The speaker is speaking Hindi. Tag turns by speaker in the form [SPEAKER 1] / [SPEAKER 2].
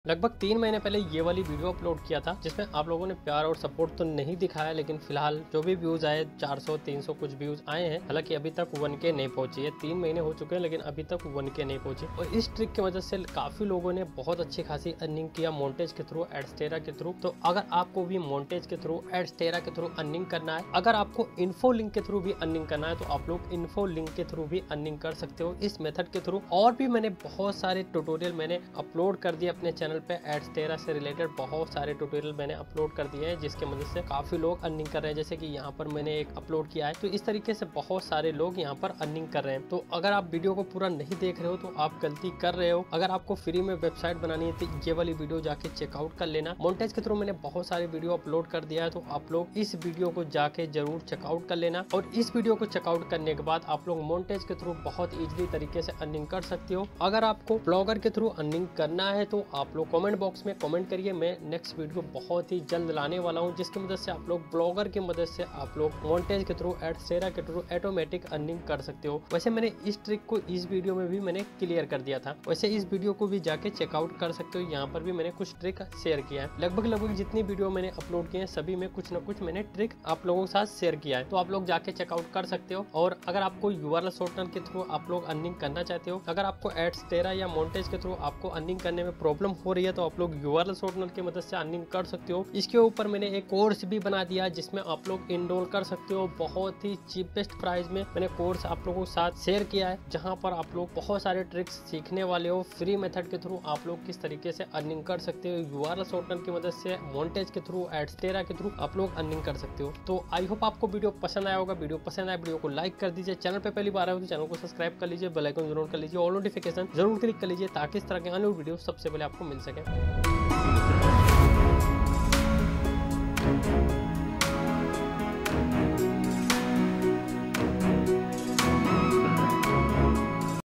[SPEAKER 1] लगभग 3 महीने पहले ये वाली वीडियो अपलोड किया था जिसमें आप लोगों ने प्यार और सपोर्ट तो नहीं दिखाया, लेकिन फिलहाल जो भी व्यूज आए 400-300 कुछ व्यूज आए हैं। हालांकि अभी तक 1K नहीं पहुंची है, 3 महीने हो चुके हैं लेकिन अभी तक 1K नहीं पहुंची। और इस ट्रिक की वजह से काफी लोगों ने बहुत अच्छी खासी अर्निंग किया मोन्टेज के थ्रू, एडस्टेरा के थ्रू। तो अगर आपको भी मोन्टेज के थ्रू, एडस्टेरा के थ्रू अर्निंग करना है, अगर आपको इन्फो लिंक के थ्रू भी अर्निंग करना है, तो आप लोग इन्फो लिंक के थ्रू भी अर्निंग कर सकते हो इस मेथड के थ्रू। और भी मैंने बहुत सारे ट्यूटोरियल मैंने अपलोड कर दिए अपने चैनल पे, एडस्टेरा से रिलेटेड बहुत सारे ट्यूटोरियल मैंने अपलोड कर दिए हैं जिसके मदद से काफी लोग अर्निंग कर रहे हैं। जैसे कि यहाँ पर मैंने एक अपलोड किया है, तो इस तरीके से बहुत सारे लोग यहाँ पर अर्निंग कर रहे हैं। तो अगर आप वीडियो को पूरा नहीं देख रहे हो तो आप गलती कर रहे हो। अगर आपको फ्री में वेबसाइट बनानी है तो ये वाली वीडियो जाके चेकआउट कर लेना। मोन्टेज के थ्रू मैंने बहुत सारे वीडियो अपलोड कर दिया है, तो आप लोग इस वीडियो को जाके जरूर चेकआउट कर लेना। और इस वीडियो को चेकआउट करने के बाद आप लोग मोन्टेज के थ्रू बहुत इजीली तरीके से अर्निंग कर सकते हो। अगर आपको ब्लॉगर के थ्रू अर्निंग करना है तो आप लोग कमेंट बॉक्स में कमेंट करिए। मैं नेक्स्ट वीडियो बहुत ही जल्द लाने वाला हूं जिसकी मदद से आप लोग ब्लॉगर की मदद से आप लोग मोन्टेज के थ्रू, एडस्टेरा के थ्रू ऑटोमेटिक अर्निंग कर सकते हो। वैसे मैंने इस ट्रिक को इस वीडियो में भी मैंने क्लियर कर दिया था। वैसे इस वीडियो को भी जाके चेकआउट कर सकते हो। यहाँ पर भी मैंने कुछ ट्रिक शेयर किया है। लगभग जितनी वीडियो मैंने अपलोड किए हैं सभी में कुछ न कुछ मैंने ट्रिक आप लोगों के साथ शेयर किया है, तो आप लोग जाके चेकआउट कर सकते हो। और अगर आपको यूआरएल शॉर्टनर के थ्रू आप लोग अर्निंग करना चाहते हो, अगर आपको एडस्टेरा या मोन्टेज के थ्रू आपको अर्निंग करने में प्रॉब्लम हो रही है, तो आप लोग यूआरएल शॉर्टनर की मदद से अर्निंग कर सकते हो। इसके ऊपर मैंने एक कोर्स भी बना दिया जिसमें आप लोग इनरोल कर सकते हो। बहुत ही चीपेस्ट प्राइस में मैंने कोर्स आप लोगों के साथ शेयर किया है, जहां पर आप लोग बहुत सारे ट्रिक्स सीखने वाले हो। फ्री मेथड के थ्रू आप लोग किस तरीके से अर्निंग कर सकते हो, यूआरएल शॉर्टनर की मदद से, मोन्टेज के थ्रू, एडस्टेरा के थ्रू आप लोग अर्निंग कर सकते हो। तो आई होप आपको वीडियो पसंद आया होगा। वीडियो पसंद आया वीडियो को लाइक कर दीजिए। चैनल पे पहली बार आए हो तो चैनल को सब्सक्राइब कर लीजिए, बेल आइकन जरूर कर लीजिए, ऑल नोटिफिकेशन जरूर क्लिक कर लीजिए ताकि इस तरह के अन्य वीडियो सबसे पहले आपको मिल सके।